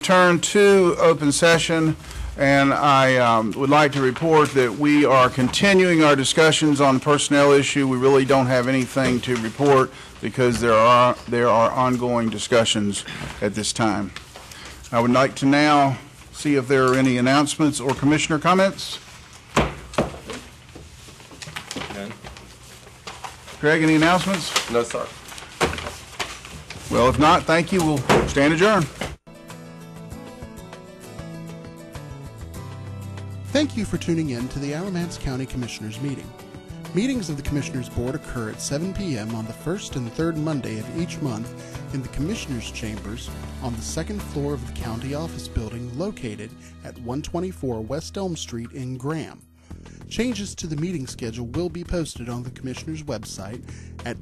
return to open session, and I would like to report that we are continuing our discussions on the personnel issue. We really don't have anything to report because there are ongoing discussions at this time. I would like to now see if there are any announcements or commissioner comments. None. Craig, any announcements? No, sir. Well, if not, thank you. We'll stand adjourned. Thank you for tuning in to the Alamance County Commissioners meeting. Meetings of the Commissioners Board occur at 7 p.m. on the first and third Monday of each month in the Commissioners' Chambers on the second floor of the County Office Building located at 124 West Elm Street in Graham. Changes to the meeting schedule will be posted on the Commissioners' website at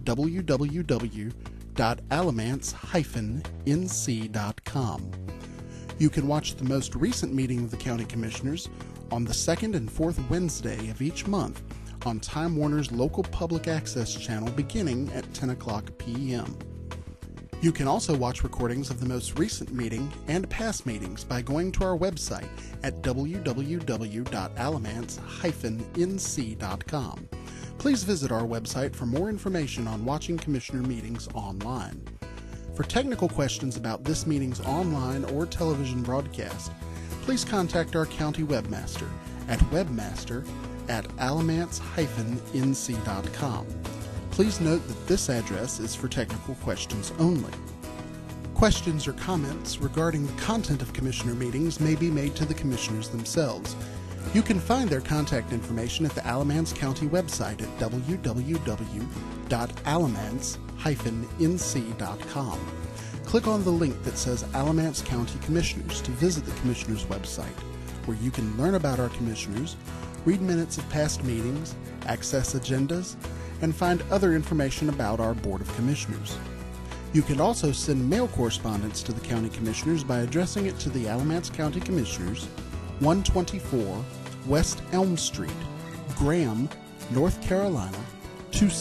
www.alamance-nc.com. You can watch the most recent meeting of the County Commissioners on the second and fourth Wednesday of each month on Time Warner's local public access channel beginning at 10 o'clock p.m. You can also watch recordings of the most recent meeting and past meetings by going to our website at www.alamance-nc.com. Please visit our website for more information on watching Commissioner meetings online. For technical questions about this meeting's online or television broadcast, please contact our county webmaster at webmaster@alamance-nc.com. Please note that this address is for technical questions only. Questions or comments regarding the content of Commissioner meetings may be made to the Commissioners themselves. You can find their contact information at the Alamance County website at www.alamance-nc.com. Click on the link that says Alamance County Commissioners to visit the Commissioners website, where you can learn about our Commissioners, read minutes of past meetings, access agendas, and find other information about our Board of Commissioners. You can also send mail correspondence to the County Commissioners by addressing it to the Alamance County Commissioners, 124 West Elm Street, Graham, North Carolina,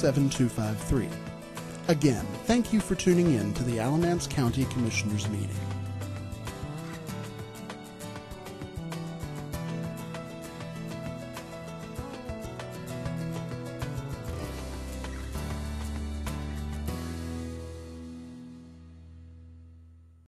27253. Again, thank you for tuning in to the Alamance County Commissioners meeting.